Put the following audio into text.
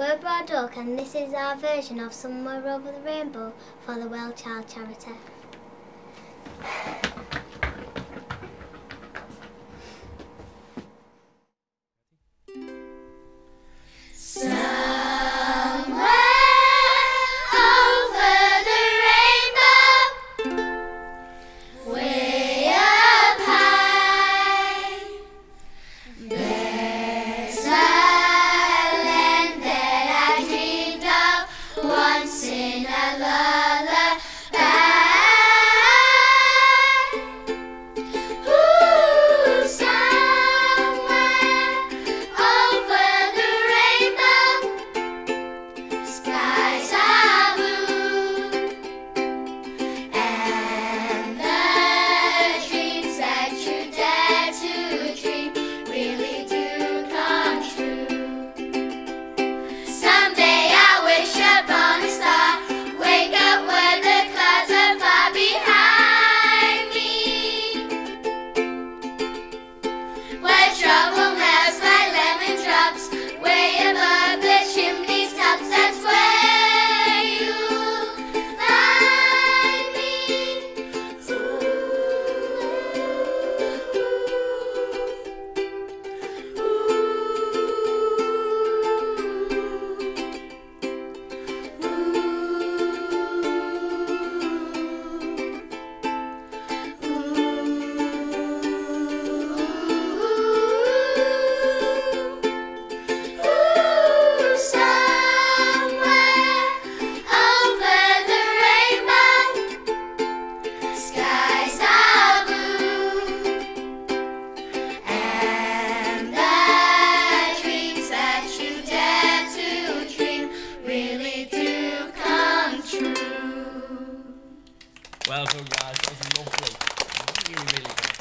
We're Broaddock and this is our version of Somewhere Over the Rainbow for the WellChild charity. Once in a lullaby, ooh, somewhere over the rainbow, skies are blue, and the dreams that you dare to dream really do come true. Someday I wish upon a star, wake up where the clouds are far behind me, where trouble melts like lemon drops, way above the chimney tops. That's where you'll find me. Well done, guys. That was lovely. Really, really good.